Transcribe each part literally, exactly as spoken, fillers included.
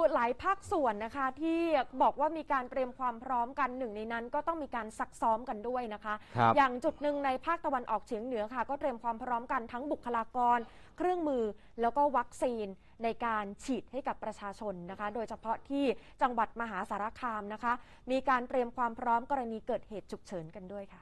หลายภาคส่วนนะคะที่บอกว่ามีการเตรียมความพร้อมกันหนึ่งในนั้นก็ต้องมีการซักซ้อมกันด้วยนะคะอย่างจุดหนึ่งในภาคตะวันออกเฉียงเหนือค่ะก็เตรียมความพร้อมกันทั้งบุคลากรเครื่องมือแล้วก็วัคซีนในการฉีดให้กับประชาชนนะคะโดยเฉพาะที่จังหวัดมหาสารคามนะคะมีการเตรียมความพร้อมกรณีเกิดเหตุฉุกเฉินกันด้วยค่ะ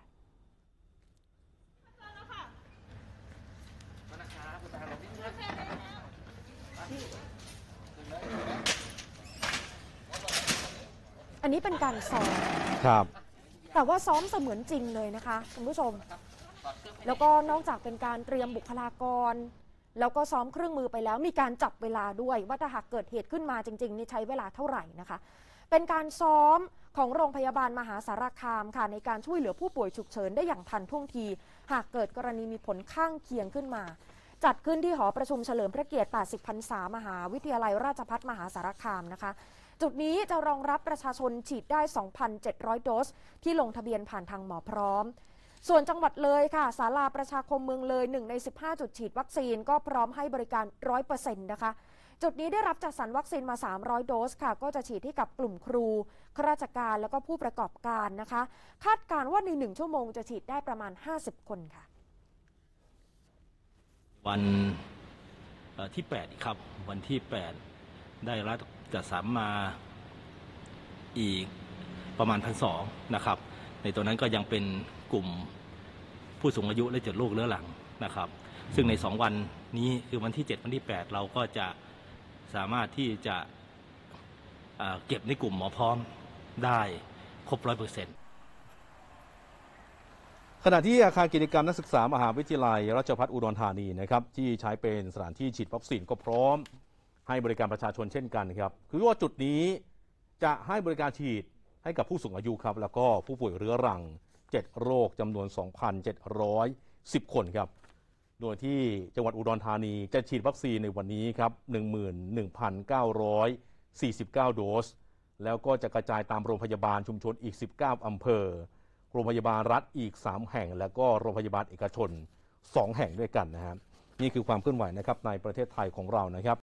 อันนี้เป็นการซ้อมครับแต่ว่าซ้อมเสมือนจริงเลยนะคะคุณผู้ชมแล้วก็นอกจากเป็นการเตรียมบุคลากรแล้วก็ซ้อมเครื่องมือไปแล้วมีการจับเวลาด้วยว่าถ้าหากเกิดเหตุขึ้นมาจริงๆนี่ใช้เวลาเท่าไหร่นะคะเป็นการซ้อมของโรงพยาบาลมหาสารคามค่ะในการช่วยเหลือผู้ป่วยฉุกเฉินได้อย่างทันท่วงทีหากเกิดกรณีมีผลข้างเคียงขึ้นมาจัดขึ้นที่หอประชุมเฉลิมพระเกียรติแปดสิบพรรษามหาวิทยาลัยราชภัฏมหาสารคามนะคะจุดนี้จะรองรับประชาชนฉีดได้ สองพันเจ็ดร้อย โดสที่ลงทะเบียนผ่านทางหมอพร้อมส่วนจังหวัดเลยค่ะศาลาประชาคมเมืองเลยหนึ่งในสิบห้าจุดฉีดวัคซีนก็พร้อมให้บริการ ร้อยเปอร์เซ็นต์ นะคะจุดนี้ได้รับจัดสรรวัคซีนมาสามร้อยโดสค่ะก็จะฉีดให้กับกลุ่มครูข้าราชการแล้วก็ผู้ประกอบการนะคะคาดการณ์ว่าในหนึ่งชั่วโมงจะฉีดได้ประมาณห้าสิบคนค่ะวันที่แปดครับวันที่แปดได้รับจัดสรรมาอีกประมาณ หนึ่งพันสองร้อย นะครับในตัวนั้นก็ยังเป็นกลุ่มผู้สูงอายุและเจ็ดโรคเรื้อรังนะครับซึ่งในสองวันนี้คือวันที่เจ็ดวันที่แปดเราก็จะสามารถที่จะเก็บในกลุ่มหมอพร้อมได้ครบ ร้อยเปอร์เซ็นต์ขณะที่อาคารกิจกรรมนักศึกษามหาวิทยาลัยราชภัฏอุดรธานีนะครับที่ใช้เป็นสถานที่ฉีดวัคซีนก็พร้อมให้บริการประชาชนเช่นกันครับคือว่าจุดนี้จะให้บริการฉีดให้กับผู้สูงอายุครับแล้วก็ผู้ป่วยเรื้อรังเจ็ดโรคจำนวน สองพันเจ็ดร้อยสิบ คนครับโดยที่จังหวัดอุดรธานีจะฉีดวัคซีนในวันนี้ครับ หนึ่งหมื่นหนึ่งพันเก้าร้อยสี่สิบเก้า โดสแล้วก็จะกระจายตามโรงพยาบาลชุมชนอีกสิบเก้าอำเภอโรงพยาบาลรัฐอีกสามแห่งแล้วก็โรงพยาบาลเอกชนสองแห่งด้วยกันนะครับนี่คือความเคลื่อนไหวนะครับในประเทศไทยของเรานะครับ